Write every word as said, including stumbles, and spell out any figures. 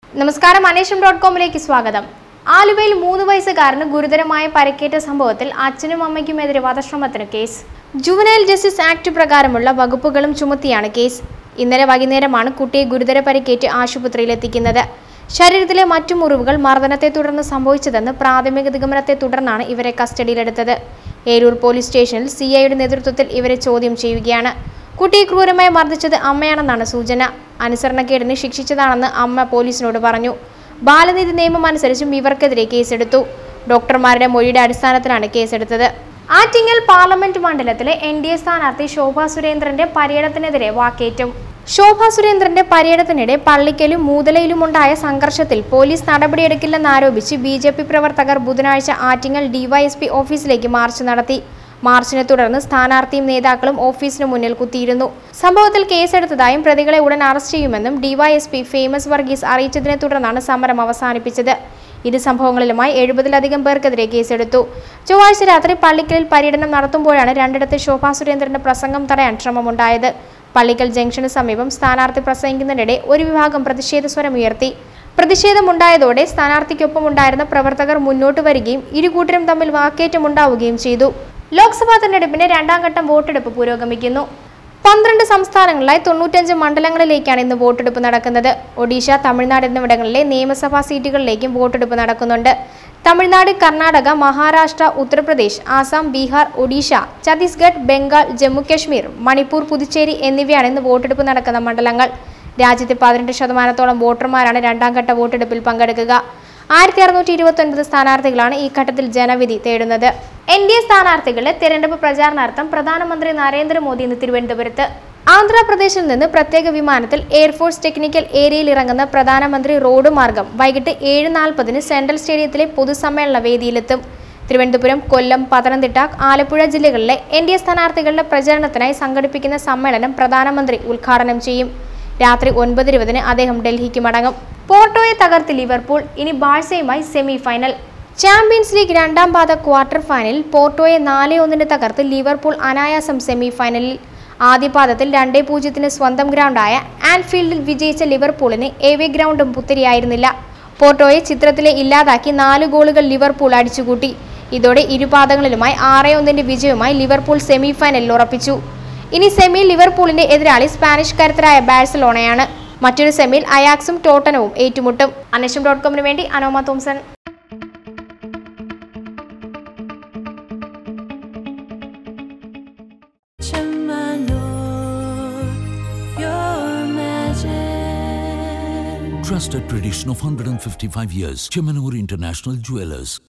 നമസ്കാരം, അനേഷം ഡോട്ട് കോമിലേക്ക് സ്വാഗതം. ആലുവയിൽ മൂന്ന് വയസ്സുകാരന് ഗുരുതരമായ പരിക്കേറ്റ സംഭവത്തിൽ അച്ഛനും അമ്മയ്ക്കുമെതിരെ വധശ്രമത്തിന് കേസ്. ജുവനൈൽ ജസ്റ്റിസ് ആക്ട് പ്രകാരമുള്ള വകുപ്പുകളും ചുമത്തിയാണ് കേസ്. ഇന്നലെ വൈകുന്നേരമാണ് കുട്ടിയെ ഗുരുതര പരിക്കേറ്റ് ആശുപത്രിയിൽ എത്തിക്കുന്നത്. ശരീരത്തിലെ മറ്റു മുറിവുകൾ മർദ്ദനത്തെ തുടർന്ന് സംഭവിച്ചതെന്ന് പ്രാഥമിക നിഗമനത്തെ തുടർന്നാണ് ഇവരെ കസ്റ്റഡിയിലെടുത്തത്. ഏരൂർ പോലീസ് സ്റ്റേഷനിൽ സി ഐയുടെ നേതൃത്വത്തിൽ ഇവരെ ചോദ്യം ചെയ്യുകയാണ്. കുട്ടിയെ ക്രൂരമായി മർദ്ദിച്ചത് അമ്മയാണെന്നാണ് സൂചന. അനുസരണക്കേടിന് ശിക്ഷിച്ചതാണെന്ന് അമ്മ പോലീസിനോട് പറഞ്ഞു. ബാലനീതി നിയമം അനുസരിച്ചും ഇവർക്കെതിരെ കേസെടുത്തു. ഡോക്ടർമാരുടെ മൊഴിയുടെ അടിസ്ഥാനത്തിലാണ് കേസെടുത്തത്. ആറ്റിങ്ങൽ പാർലമെന്റ് മണ്ഡലത്തിലെ എൻ ഡി എ സ്ഥാനാർത്ഥി ശോഭാ സുരേന്ദ്രന്റെ പര്യടനത്തിനെതിരെ വാക്കേറ്റം. ശോഭാ സുരേന്ദ്രന്റെ പര്യടനത്തിനിടെ പള്ളിക്കലും മൂതലയിലുമുണ്ടായ സംഘർഷത്തിൽ പോലീസ് നടപടിയെടുക്കില്ലെന്നാരോപിച്ച് ബി ജെ പി പ്രവർത്തകർ ബുധനാഴ്ച ആറ്റിങ്ങൽ ഡിവൈഎസ്പി ഓഫീസിലേക്ക് മാർച്ച് നടത്തി. മാർച്ചിനെ തുടർന്ന് സ്ഥാനാർത്ഥിയും നേതാക്കളും ഓഫീസിന് മുന്നിൽ കുത്തിയിരുന്നു. സംഭവത്തിൽ കേസെടുത്തതായും പ്രതികളെ ഉടൻ അറസ്റ്റ് ചെയ്യുമെന്നും ഡിവൈഎസ്പി ഫേമസ് വർഗീസ് അറിയിച്ചതിനെ തുടർന്നാണ് സമരം അവസാനിപ്പിച്ചത്. ഇരു സംഭവങ്ങളിലുമായി എഴുപതിലധികം പേർക്കെതിരെ കേസെടുത്തു. ചൊവ്വാഴ്ച രാത്രി പള്ളിക്കലിൽ പര്യടനം നടത്തുമ്പോഴാണ് രണ്ടിടത്ത് ശോഭാ സുരേന്ദ്രന്റെ പ്രസംഗം തടയാൻ ശ്രമമുണ്ടായത്. പള്ളിക്കൽ ജംഗ്ഷന് സമീപം സ്ഥാനാർത്ഥി പ്രസംഗിക്കുന്നതിനിടെ ഒരു വിഭാഗം പ്രതിഷേധ സ്വരമുയർത്തി. പ്രതിഷേധമുണ്ടായതോടെ സ്ഥാനാർത്ഥിക്കൊപ്പമുണ്ടായിരുന്ന പ്രവർത്തകർ മുന്നോട്ട് വരികയും ഇരുകൂട്ടരും തമ്മിൽ വാക്കേറ്റമുണ്ടാവുകയും ചെയ്തു. ലോക്സഭാ തെരഞ്ഞെടുപ്പിന്റെ രണ്ടാം ഘട്ടം വോട്ടെടുപ്പ് പുരോഗമിക്കുന്നു. പന്ത്രണ്ട് സംസ്ഥാനങ്ങളിലായി തൊണ്ണൂറ്റഞ്ച് മണ്ഡലങ്ങളിലേക്കാണ് ഇന്ന് വോട്ടെടുപ്പ് നടക്കുന്നത്. ഒഡീഷ, തമിഴ്നാട് എന്നിവിടങ്ങളിലെ നിയമസഭാ സീറ്റുകളിലേക്കും വോട്ടെടുപ്പ് നടക്കുന്നുണ്ട്. തമിഴ്നാട്, കർണാടക, മഹാരാഷ്ട്ര, ഉത്തർപ്രദേശ്, ആസാം, ബീഹാർ, ഒഡീഷ, ഛത്തീസ്ഗഡ്, ബംഗാൾ, ജമ്മു കശ്മീർ, മണിപ്പൂർ, പുതുച്ചേരി എന്നിവയാണ് ഇന്ന് വോട്ടെടുപ്പ് നടക്കുന്ന മണ്ഡലങ്ങൾ. രാജ്യത്തെ പതിനെട്ട് ശതമാനത്തോളം വോട്ടർമാരാണ് രണ്ടാം ഘട്ട വോട്ടെടുപ്പിൽ പങ്കെടുക്കുക. ആയിരത്തി അറുന്നൂറ്റി ഇരുപത്തി ഒൻപത് സ്ഥാനാർത്ഥികളാണ് ഈ ഘട്ടത്തിൽ ജനവിധി തേടുന്നത്. എൻ ഡി എ സ്ഥാനാർത്ഥികളുടെ തെരഞ്ഞെടുപ്പ് പ്രചാരണാർത്ഥം പ്രധാനമന്ത്രി നരേന്ദ്രമോദി ഇന്ന് തിരുവനന്തപുരത്ത്. ആന്ധ്രാപ്രദേശിൽ നിന്ന് പ്രത്യേക വിമാനത്തിൽ എയർഫോഴ്സ് ടെക്നിക്കൽ ഏരിയയിൽ ഇറങ്ങുന്ന പ്രധാനമന്ത്രി റോഡ് മാർഗം വൈകിട്ട് ഏഴ് നാൽപ്പതിന് സെൻട്രൽ സ്റ്റേഡിയത്തിലെ പൊതുസമ്മേളന വേദിയിലെത്തും. തിരുവനന്തപുരം, കൊല്ലം, പത്തനംതിട്ട, ആലപ്പുഴ ജില്ലകളിലെ എൻ ഡി എ സ്ഥാനാർത്ഥികളുടെ പ്രചരണത്തിനായി സംഘടിപ്പിക്കുന്ന സമ്മേളനം പ്രധാനമന്ത്രി ഉദ്ഘാടനം ചെയ്യും. രാത്രി ഒൻപത് ഇരുപതിന് അദ്ദേഹം ഡൽഹിക്ക് മടങ്ങും. പോർട്ടോയെ തകർത്ത് ലിവർപൂൾ, ഇനി ബാഴ്സയുമായി സെമി ഫൈനൽ. ചാമ്പ്യൻസ് ലീഗ് രണ്ടാം പാദ ക്വാർട്ടർ ഫൈനലിൽ പോർട്ടോയെ നാല് ഒന്നിന് തകർത്ത് ലിവർപൂൾ അനായാസം സെമി ഫൈനലിൽ. ആദ്യ പാദത്തിൽ രണ്ടേ പൂജ്യത്തിന് സ്വന്തം ഗ്രൗണ്ടായ ആൻഫീൽഡിൽ വിജയിച്ച ലിവർപൂളിന് എവേ ഗ്രൗണ്ടും പുത്തിരിയായിരുന്നില്ല. പോർട്ടോയെ ചിത്രത്തിലെ ഇല്ലാതാക്കി നാല് ഗോളുകൾ ലിവർപൂൾ അടിച്ചുകൂട്ടി. ഇതോടെ ഇരുപാദങ്ങളിലുമായി ആറ് ഒന്നിന്റെ വിജയവുമായി ലിവർപൂൾ സെമി ഫൈനലിൽ ഉറപ്പിച്ചു. ഇനി സെമിയിൽ ലിവർപൂളിന്റെ എതിരാളി സ്പാനിഷ് കരുത്തരായ ബാഴ്സലോണയാണ്. മറ്റൊരു സെമിയിൽ അയാക്സും ടോട്ടനവും ഏറ്റുമുട്ടും. അനേഷം ഡോട്ട് കോമിന് വേണ്ടി Anoma Thomson. Trusted tradition of one hundred fifty-five years. Chemanur International Jewelers.